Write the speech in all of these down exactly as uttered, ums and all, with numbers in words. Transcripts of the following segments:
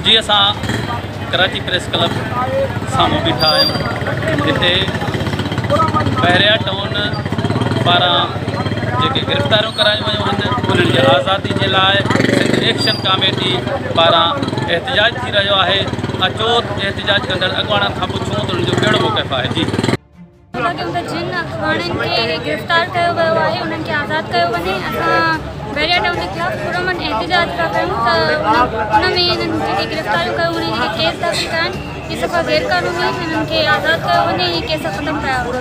जी असां Karachi press club साम्हूं बीठा आहियूं, जिते पहिरियां टाउन पारां जेके गिरफ़्तारियूं करायूं वयूं आहिनि उन्हनि जी आज़ादी जे लाइ सिंध एक्शन कमेटी पारां एहतजाज थी रहियो आहे। अचो एहतजाज कंदड़ अॻवाननि खां पुछूं त उन्हनि जो कहिड़ो मौक़िफ़ आहे। जी जिन अॻवाननि खे गिरफ़्तार कयो वियो आहे उन्हनि खे आज़ादु कयो वञे। असां बैरिया टाउन जे ख़िलाफ़ पुरअमन एहतजाज था कयूं त उन में इन्हनि जेके गिरफ़्तारियूं कयूं उन्हनि जेके केस दाख़िल कया आहिनि इहे सफ़ा गैर क़ानूनी आहिनि, हिननि खे आज़ादु कयो वञे, इहे केस ख़तमु कया वञनि।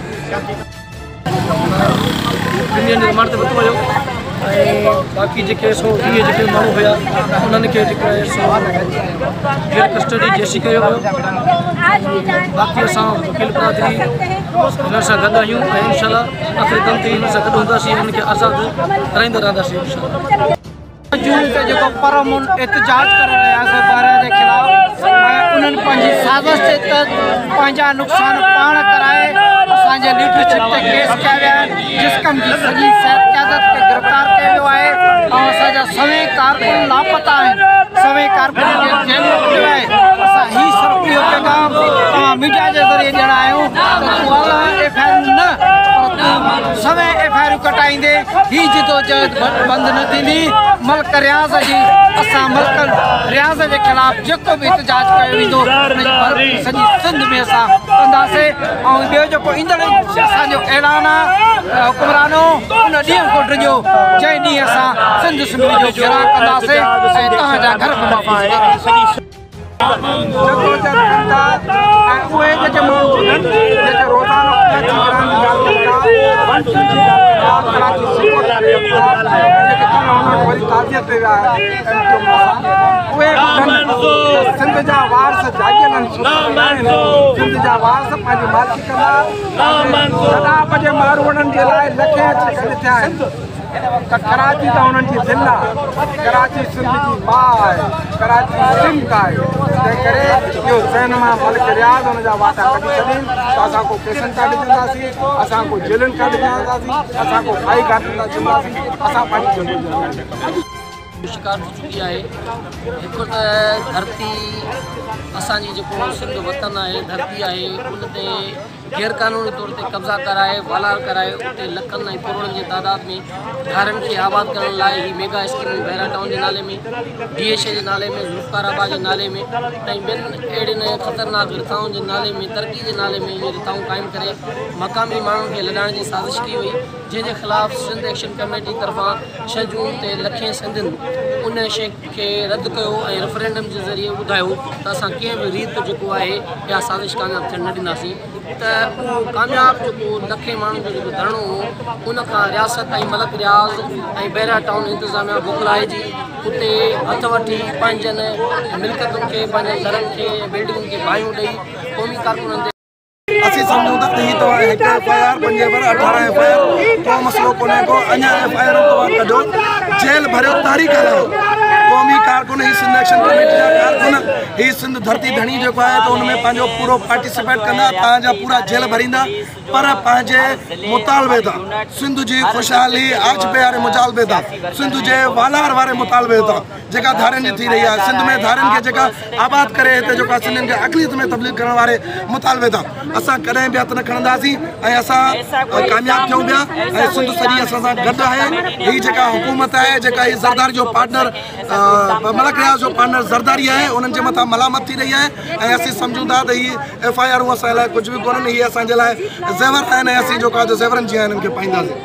निर्माण ते वरितो वियो ऐं बाक़ी जेके सो वीह जेके माण्हू हुया उन्हनि खे जेको आहे सो गैर कस्टडी जेसी कयो वियो। बाक़ी असां वकील बरादरी हिन सां गॾु आहियूं ऐं इनशाला आख़िरी दम ते हिन सां गॾु हूंदासीं, हिननि खे आज़ादु कराईंदा रहंदासीं इनशाला। जून ते जेको पुरअमन एहतजाज करे रहियासीं ॿारनि जे ख़िलाफ़ ऐं उन्हनि पंहिंजी साज़िश ते तहत पंहिंजा नुक़सान पाण कराए असांजे लीडरशिप ते केस कया विया आहिनि। जिस्कम जी सॼी सिहत क़यादत खे गिरफ़्तार कयो वियो आहे ऐं असांजा सवें कारकुन लापता आहिनि, सवें कारकुन खे जेल मोकिलियो आहे। असां हीउ सिर्फ़ु इहो पैगाम तव्हां मीडिया जे ज़रिए ॾियणा आहियूं त तूं अला एफ आई आर न सवें एफ आई आर कटाईंदे हीअ जिदोजहद बंदि न थींदी। मल्क रियाज़ जी असां मल्क रियाज़ जे ख़िलाफ़ जेको बि एहतजाज कयो वेंदो सॼी सिंध में असां कंदासीं। ऐं ॿियो जेको ईंदड़ असांजो ऐलान आहे हुकुमरानो उन ॾींहं को डिॼो जंहिं ॾींहुं असां सिंध सिंधी जो गिरा कंदासीं ऐं तव्हांजा घर उहे जेके माण्हू जेके रोज़ाना सिंध जा वारस जागियल आहिनि, सिंध जा वारस पंहिंजी मालिकी कंदा। शराब जे मारूड़नि जे लाइ लखे अची गॾु थिया आहिनि त कराची त हुननि जी दिलि आहे, कराची सिंध जी माउ आहे, कराची सिंध आहे। तंहिं करे इहो ज़हन मां मल्क रियाज़ हुन जा वाटा कढी छॾीनि त असां को केसनि काढी ॾींदासीं, असां को जेलुनि काढी ॾींदासीं, असां को भाई घाटी था ॾींदासीं, असां पंहिंजी शिकार थी चुकी है। एक तो धरती असांजी जेको सिंध वतन है, धरती है, उन ते गैर कानूनी तौर ते कब्जा कराए वालार कराए उते लखनि ऐं करोड़नि जी तादाद में घरनि खे आबाद करण लाइ ही मेगा स्कीमूं बैरा टाउन जे नाले में, डी एच ए जे नाले में, ज़ुल्फ़ाराबाद जे नाले में ऐं ॿियनि अहिड़ियुनि ख़तरनाक रिथाउनि जे नाले में, तरक़ी जे नाले में इहे रिथाऊं क़ाइमु करे मक़ामी माण्हुनि खे लॾाइण जी साज़िश कई हुई, जंहिंजे ख़िलाफ़ सिंध एक्शन कमेटी तरफ़ां छह जून ते लखे सिंधियुनि उन शइ खे रद्द कयो ऐं रेफरेंडम जे ज़रिए ॿुधायो त असां कंहिं बि रीत जेको आहे इहा साज़िश कामयाब थियणु न ॾींदासीं। त उहो कामयाब जेको लखे माण्हुनि जो जेको धरणो हो उन खां रियासत ऐं मल्क रियाज़ ऐं बैरिया टाउन इंतिज़ामिया मोकिलाइजी उते हथ वठी पंहिंजनि मिल्कियतुनि खे, पंहिंजनि घरनि खे, बिल्डिंगुनि खे बाहियूं ॾेई क़ौमी कारकुननि ते असीं सम्झूं था त हीअ तव्हां हिकु एफ आई आर पंजे पर अठारह एफ आई आर को मसइलो कोन्हे को, अञा एफ आई आर तव्हां कढो, जेल भरियो, तारीख़ हलायो। क़ौमी कारकुन ही सिंध एक्शन कमेटी जा कारकुन ही सिंध धरती धणी जेको आहे त हुनमें पंहिंजो पूरो पार्टिसिपेट कंदा, तव्हांजा पूरा जेल भरींदा, पर पंहिंजे मुतालबे तां, सिंध जी ख़ुशहाली आज पे वारे मुतालबे तां, सिंध जे वालार वारे मुतालबे तां जेका धारनि जी थी रही आहे, सिंध में धारनि खे जेका आबाद करे हिते जेका सिंधियुनि खे अक़लियत में तब्दील करण वारे मुतालबे तां असां कॾहिं बि हथ न खणंदासीं ऐं असां कामयाबु थियूं पिया ऐं सिंध सॼी असां सां गॾु आहे। हीअ जेका हुकूमत आहे, जेका हीअ ज़रदारी जो पार्टनर मल्क रियाज़ जो पार्टनर ज़रदारी आहे, उन्हनि जे मथां मलामत थी रही आहे ऐं असीं सम्झूं था त हीअ एफ आई आरूं असां लाइ कुझु बि कोन्हनि, हीअ असांजे लाइ ज़ेवर आहिनि ऐं असीं जेको आहे ज़ेवरनि जी हिननि खे पाईंदासीं।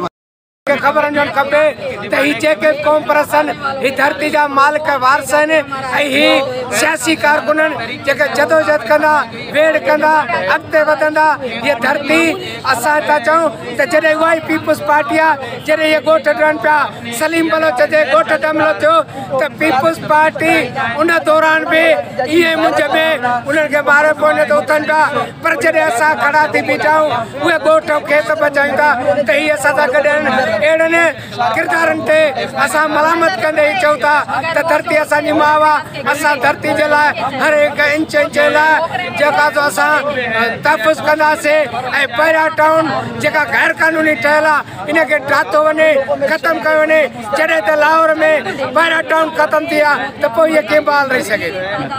ख़बर हुजणु खपे त ही जेके क़ौम परसन ही धरती जा मालिक वारस आहिनि ऐं ही सियासी कारकुननि जेके जदोजहद कंदा, वेड़ कंदा, अॻिते वधंदा। ये धरती असां था चऊं त जॾहिं उहा ई पीपुल्स पार्टी आहे, जॾहिं इहे ॻोठ ॾियनि पिया, सलीम बलोच जे ॻोठ दमिलो थियो त पीपुल्स पार्टी उन दौरान बि इहे मुंझ में उन्हनि खे मारे पवंदे त उथनि पिया, पर जॾहिं असां खड़ा थी बीठा आहियूं उहे ॻोठ खेत बचायूं था त इहे असां सां गॾु आहिनि। अहिड़नि किरदारनि ते असां मलामत कंदे चऊं था त धरती असांजी माउ आहे। असां धरती जे लाइ हर हिकु इंच जे लाइ जेका जो असां तहफ़ुज़ कंदासीं ऐं पहिरियां टाउन जेका गैर कानूनी ठहियल आहे इन खे ठातो वञे, ख़तमु कयो वञे। जॾहिं त लाहौर में पहिरियां टाउन ख़तमु थी आहे त पोइ इहे कीअं बहाल रही सघे।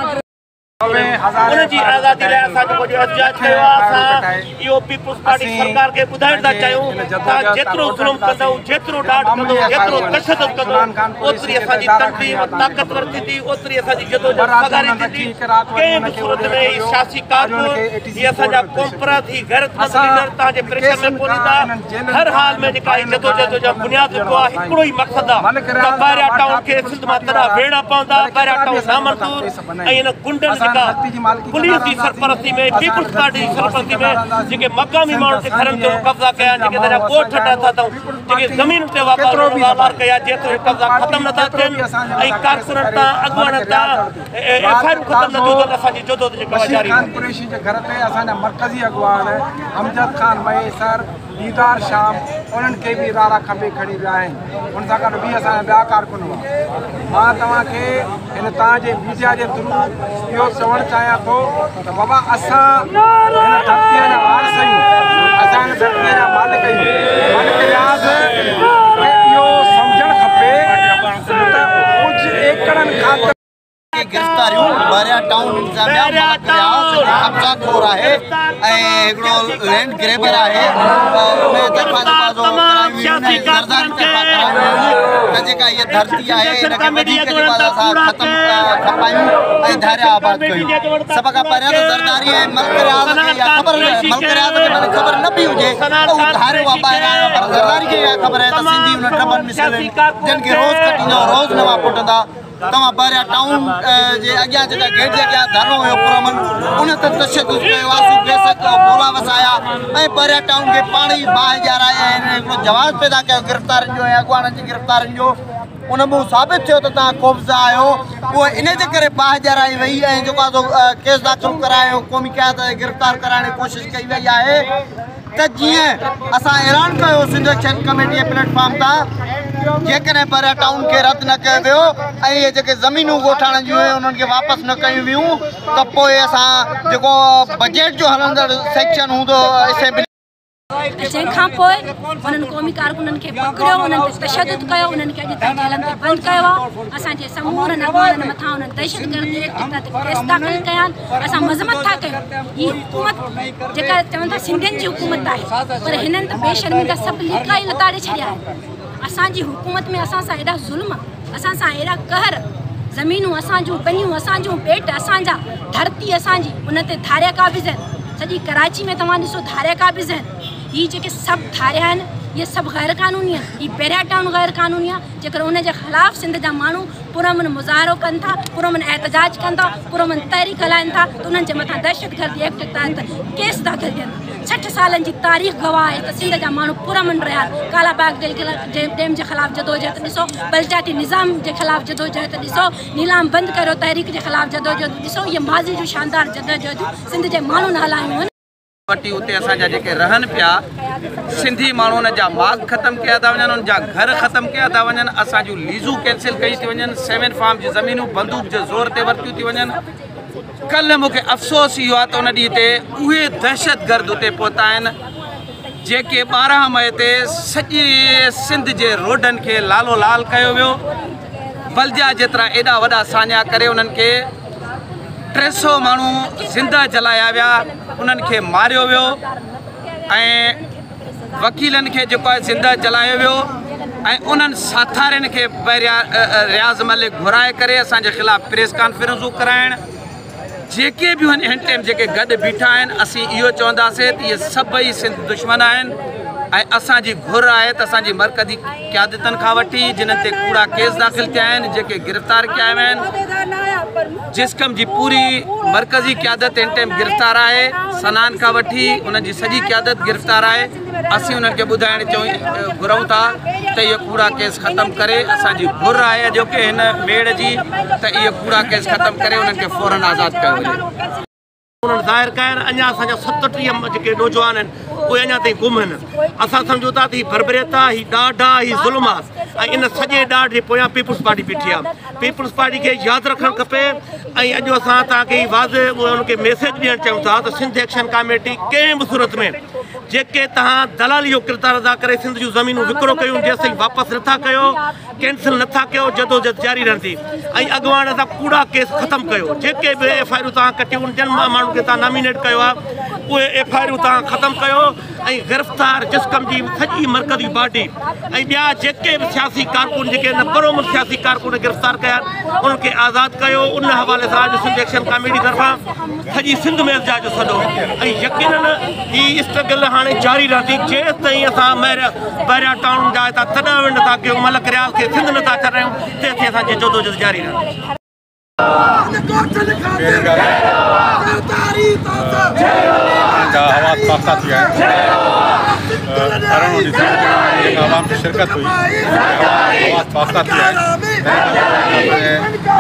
उनजी आज़ादी लाइ असां जेको एहतजाज कयो आहे, असां इहो पीपुल्स पार्टी सरकार खे ॿुधाइण था चाहियूं त जेतिरो ज़ुल्म कंदो, जेतिरो ॾाढ कंदो, जेतिरो तशदुद कंदो, ओतिरी असांजी तनक़ीद ताक़तवर थींदी, ओतिरी असांजी जदोजहद सगारी थींदी। कंहिं बि सूरत में ही सियासी कारकुन ही असांजा कौमपरत ही गैरतमंद लीडर तव्हांजे प्रेशर में कोन ईंदा। हर हाल में जेका जदोजहद जो बुनियाद जेको आहे हिकिड़ो ई मक़सदु आहे त ॿाहिरियां टाउन खे सिंध मां तॾहिं वेड़ा पवंदा, ॿाहिरियां टाउन नामंज़ूर ऐं हिन गुंडनि पुलिस की सरपरस्ती में, पीपुल्स पार्टी की सरपरस्ती में जेके मकामी माण्हुनि ते घरनि ते कब्ज़ा कया, जेके तॾहिं ॻोठ ठाता अथऊं, जेके ज़मीन ते वापार कया, जेतिरो कब्ज़ा ख़तमु नथा थियनि ऐं कारकुननि तां अॻुवाणनि तां एफ आई आर ख़तमु न थियो त असांजी जदोजहद जेका जारी आहे। कुरैशी जे घर ते असांजा मरकज़ी अॻुवान अमजद खान मयसर दीदार शाम उन्हनि खे बि रारा खंभे खणी विया आहिनि। उन सां गॾु बि असांजा ॿिया कारकुन हुआ। मां तव्हांखे हिन तव्हांजे मीडिया जे थ्रू इहो चवणु चाहियां थो त बाबा असां हिन धरतीअ जा वारिस आहियूं, असां हिन धरतीअ जा मालिक आहियूं। मालिक रियाज़ खे इहो सम्झणु खपे त कुझु एकड़नि ख़ातिर गिरफ़्तारियूं बहरिया टाउन इंतज़ामिया मालिक रियाज़ कब्ज़ा खोर आहे ऐं हिकिड़ो लैंड ग्रेबर आहे। उन दफ़ा दफ़ा जो करायूं त जेका इहा धरती आहे हिनखे वधीक जेको आहे असां ख़तमु खपायूं ऐं धारिया आबाद कयूं। सभ खां पहिरियों त ज़रदारी ऐं मलिक रियाज़ खे इहा ख़बर मलिक रियाज़ खे भले ख़बर न बि हुजे त हू धारियो आहे ॿाहिरां आयो, पर ज़रदारी खे इहा ख़बर आहे त सिंधी हुन टबनि मिसलनि जिन खे रोज़ कटींदो, रोज़ नवां पुटंदा। तव्हां ॿाहिरियां टाउन जे अॻियां जेका गेट जे अॻियां धरनो हुयो पुरमन, उन ते तशदुद कयो, आसूं बेसक बोला वसाया ऐं ॿाहिरियां टाउन खे पाण ई बाहि ॼाराया आहिनि। हिकिड़ो जवाब पैदा कयो गिरफ़्तारियुनि जो ऐं अॻुवाणनि जी गिरफ़्तारियुनि जो। उन में साबित थियो त तव्हां ख़ौफ़ज़दा आहियो। उहो इन जे करे बाहि ॼाराई वई ऐं जेको आहे केस दाख़िल करायो, क़ौमी क़यादत गिरफ़्तार कराइण जी कोशिशि कई वई आहे त जीअं असां ऐलान कयो सिंध एक्शन कमेटी जे प्लेटफॉर्म तां, जेकॾहिं ॿाहिरियां टाउन खे रद्द न कयो वियो ऐं इहे जेके ज़मीनूं ॻोठाणनि जूं हुयूं उन्हनि खे वापसि न कयूं वियूं त पोइ असां जेको बजट जो हलंदड़ सेक्शन हूंदो असेंबली जंहिंखां पोइ उन्हनि क़ौमी कारकुननि खे पकड़ियो, उन्हनि ते तशदुद कयो, उन्हनि खे अॼु ताईं जेलनि ते बंदि कयो आहे। असांजे समूरनि अॻुवाननि मथां उन्हनि दहशतगर्द एक्ट तहत केस दाख़िल कया आहिनि। असां मज़म्मत था कयूं हीअ हुकूमत जेका चवनि था सिंधियुनि जी हुकूमत आहे, पर हिननि त बेशर्मी जा सभु लिका ई लताड़े छॾिया आहिनि। असांजी हुकूमत में असां सां एॾा ज़ुल्म, असां सां एॾा कहर, ज़मीनूं असांजूं, पनियूं असांजूं, पेट असांजा, धरती असांजी, उन ते धारिया क़ाबिज़ आहिनि। सॼी कराची में तव्हां ॾिसो धारिया क़ाबिज़ आहिनि। हीअ जेके सभु धारिया आहिनि इहे सभु गैर क़ानूनी आहिनि। हीअ पहिरियां टाउन गैर क़ानूनी आहे। जेकर उनजे ख़िलाफ़ु सिंध जा माण्हू पुरमन मुज़ाहिरो कनि था, पुरमन एहतजाज कनि था, पुरमन तहरीक हलाइनि था त उन्हनि जे मथां दहशतगर्दी एक्ट तहत केस दाख़िल थियनि। सठि सालनि जी तारीख़ गवाह आहे त सिंध जा माण्हू पुरमन रहिया आहिनि। कालाबाग डैम जे ख़िलाफ़ु जदोजहद ॾिसो, बलचाटी निज़ाम जे ख़िलाफ़ु जदोजहद ॾिसो, नीलाम बंदि कयो तहरीक जे ख़िलाफ़ु जदोजहद ॾिसो। इहे माज़ी जूं शानदार जदोजहदूं सिंध जे माण्हुनि हलायूं आहिनि। वटी उते असांजा जेके रहनि पिया सिंधी माण्हू उन जा माग ख़तमु कया था वञनि, उन जा घर ख़तमु कया था वञनि, असांजूं लीज़ूं कैंसिल कई थी वञनि, सेवन फार्म जी ज़मीनूं बंदूक जे ज़ोर ते वरितियूं थी वञनि। कल्ह मूंखे अफ़सोस इहो आहे त उन ॾींहं ते उहे दहशतगर्द उते पहुता आहिनि जेके ॿारहं मई ते सॼे सिंध जे रोडनि खे लालो लाल कयो वियो। बलजा जेतिरा एॾा वॾा सान्या करे उन्हनि खे टे सौ माण्हू ज़िंदा जलाया विया, उन्हनि खे मारियो वियो ऐं वकीलनि खे जेको आहे ज़िंदा जलायो वियो ऐं उन्हनि साथारियुनि खे पहिरियां रियाज़ मलिक घुराए करे असांजे ख़िलाफ़ु प्रेस कॉन्फ्रेंसूं कराइण। जेके बि हिन टाइम जेके गॾु बीठा आहिनि असीं इहो चवंदासीं त इहे सभई सिंध दुश्मन आहिनि ऐं असांजी घुर आहे त असांजी मरकज़ी क़यादतनि खां वठी जिन्हनि ते कूड़ा केस दाख़िल थिया आहिनि, जेके गिरफ़्तार कया विया आहिनि, जिस्कम जी पूरी मरकज़ी क़यादत हिन टाइम गिरफ़्तार आहे, सनान खां वठी उन्हनि जी सॼी क़यादत गिरफ़्तार आहे। असीं उन्हनि खे ॿुधाइण चऊं घुरूं था त इहो कूड़ा केस ख़तमु करे, असांजी घुर आहे अॼोके हिन मेड़ जी त इहो कूड़ा केस ख़तमु करे उन्हनि खे फ़ौरन आज़ादु कयो वञे। उन्हनि ज़ाहिर कया आहिनि अञा असांजा सतटीह जेके नौजवान आहिनि उहे अञा ताईं गुम आहिनि। असां सम्झूं था त ही बर्बरियत आहे, ही ॾाढ आहे, ही ज़ुल्म आहे ऐं इन सॼे ॾाढ जे पोयां पीपुल्स पार्टी बीठी आहे। पीपुल्स पार्टी खे यादि रखणु खपे ऐं अॼु असां तव्हांखे वाज़े उनखे मैसेज ॾियणु चाहियूं था त सिंध एक्शन कमेटी कंहिं बि सूरत में जेके तव्हां दलाली जो किरदारु अदा करे सिंध जूं ज़मीनूं विकिरो कयूं जेसिताईं वापसि नथा कयो, कैंसिल नथा कयो, जदोजहद जारी रहंदी ऐं अॻुवाण सां कूड़ा केस ख़तमु कयो। जेके बि एफ आई आरूं तव्हां कटियूं, जिन माण्हुनि खे तव्हां नॉमिनेट कयो आहे उहे एफ आई आरूं तव्हां ख़तमु कयो ऐं गिरफ़्तार जिस्कम जी सॼी मर्कज़ी बॉडी ऐं ॿिया जेके बि सियासी कारकुन जेके न बरोबर सियासी कारकुन गिरफ़्तार कया उन्हनि खे आज़ादु कयो। उन हवाले सां अॼु सिंध एक्शन कमेटी तरफ़ां सॼी सिंध में एहतजाज सॾो ऐं यकीनन ही स्ट्रगल हाणे जारी रहंदी जेसि ताईं असां ॿाहिरियां टाउन जा हितां तॾहिं वेंदा था कयूं मलक रियाज़ खे सिंध नथा छॾियूं तेसिताईं असांजी जदोजहद जारी रहंदी। आवाज़ पासा थी आहे अरिड़हं डिसंबर जेका आवाम की शिरकत हुई आवाज़ पासा थी आहे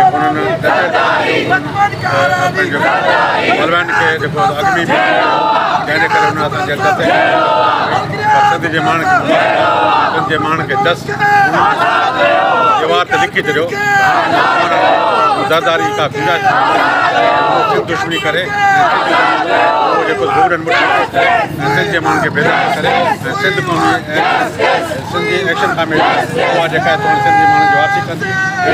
मलबैन खे जेको अॻिमी बि जंहिंजे करे हुन असां जल्द सिंध जे माण्हुनि खे सिंध जे माण्हुनि खे दस जवाब ते लिखी छॾियो ज़रदारी का गुंजाइश दुश्मनी करे जेको घूरनि मुठि सिंध जे माण्हुनि खे बेदार करे सिंध क़ौमी सिंधी एक्शन कमेटी उहा जेका आहे सिंध जे माण्हुनि जी वापसी कंदी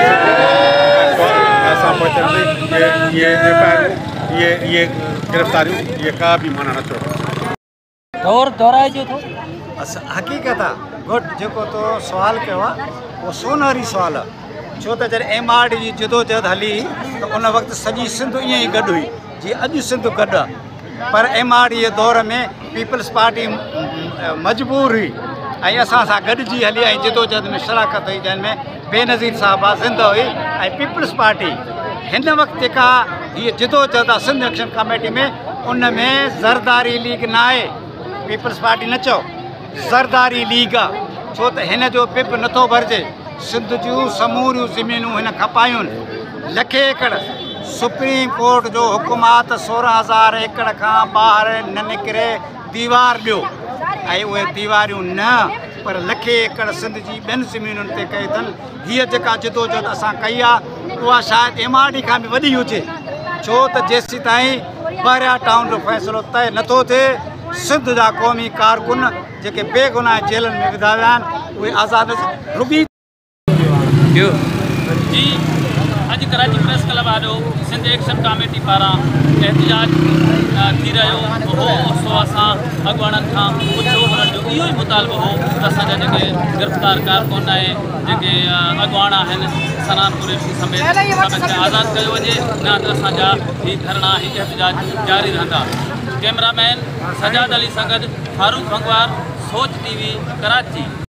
असां पोइ इहे एफ आई आर इहे इहे गिरफ़्तारियूं इहे का बि माना नथो दौर दोहराइजो थो। असां हक़ीक़त आहे गुड जेको तो सुवाल कयो आहे उहो सोनहरी सुवाल आहे छो त जॾहिं एम आर डी जी जदोजहद हली त उन वक़्तु सॼी सिंध ईअं ई गॾु हुई जीअं अॼु सिंध गॾु आहे पर एम आर डी जे दौर में पीपल्स पार्टी मजबूर हुई ऐं असां सां गॾिजी हली ऐं जदोजहद में शराकत हुई जंहिंमें बेनज़ीर साहब आहे ज़िंदा हुई ऐं पीपल्स पार्टी हिन वक़्तु जेका हीअ जदोजहद आहे सिंध एक्शन कमेटी में उन में ज़रदारी लीग न आहे। पीपल्स पार्टी न चओ ज़रदारी लीग आहे छो त हिन जो पिप नथो भरिजे। सिंध जूं समूरियूं ज़मीनूं हिन खपायूं लखे एकड़ सुप्रीम कोर्ट जो हुकुम आहे त सोरहं हज़ार एकड़ खां ॿाहिरि न निकिरे दीवार ॾियो ऐं उहे दीवारियूं न पर लखे एकड़ सिंध जी ॿियनि ज़मीनुनि ते कई अथनि। हीअ जेका जदोजहद असां कई आहे उहा शायदि एम आर डी खां बि वॾी हुजे छो त जेसि ताईं ॿाहिरियां टाउन जो फ़ैसिलो तय नथो थिए सिंध जा क़ौमी कारकुन जेके बेगुनाह जेलनि में विधा विया आहिनि उहे आज़ाद रुॻी जी। अॼु कराची प्रेस क्लब वारो सिंध एक्शन कमेटी पारां एहतजाज थी रहियो हो सो असां अॻुवाणनि खां पुछो हुननि जो इहो ई मुतालबो हो त असांजा जेके गिरफ़्तार कारकुन ऐं जेके अॻुवाण आहिनि सनान कुरैशी समेत सभिनि खे आज़ादु कयो वञे न त असांजा ही धरना ही एहतजाज जारी रहंदा। कैमरामैन सजाद अली सां गॾु फारूक भंगवार, सोच टीवी, कराची।